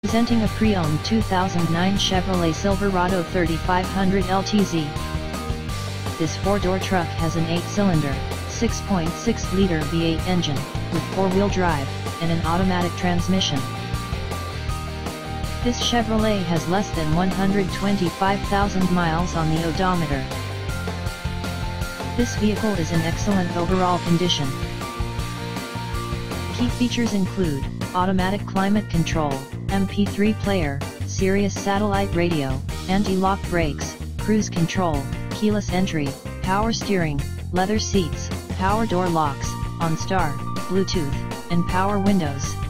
Presenting a pre-owned 2009 Chevrolet Silverado 3500 LTZ. This four-door truck has an 8-cylinder, 6.6-liter V8 engine, with four-wheel drive, and an automatic transmission. This Chevrolet has less than 125,000 miles on the odometer. This vehicle is in excellent overall condition. Key features include automatic climate control, MP3 player, Sirius satellite radio, anti-lock brakes, cruise control, keyless entry, power steering, leather seats, power door locks, OnStar, Bluetooth, and power windows.